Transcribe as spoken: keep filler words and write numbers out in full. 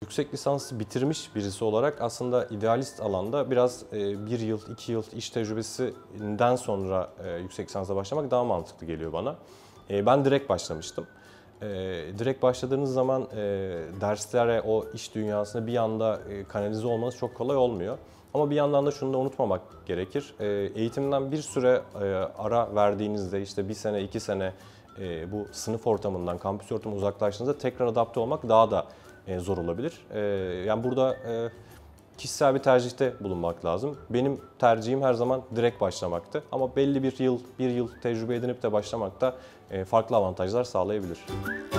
Yüksek lisansı bitirmiş birisi olarak aslında idealist alanda biraz e, bir yıl, iki yıl iş tecrübesinden sonra e, yüksek lisansa başlamak daha mantıklı geliyor bana. E, ben direkt başlamıştım. E, direkt başladığınız zaman e, derslere, o iş dünyasına bir anda e, kanalize olmanız çok kolay olmuyor. Ama bir yandan da şunu da unutmamak gerekir. E, eğitimden bir süre e, ara verdiğinizde, işte bir sene, iki sene e, bu sınıf ortamından, kampüs ortamından uzaklaştığınızda tekrar adapte olmak daha da e, zor olabilir. E, yani burada e, kişisel bir tercihte bulunmak lazım. Benim tercihim her zaman direkt başlamaktı. Ama belli bir yıl, bir yıl tecrübe edinip de başlamak da e, farklı avantajlar sağlayabilir.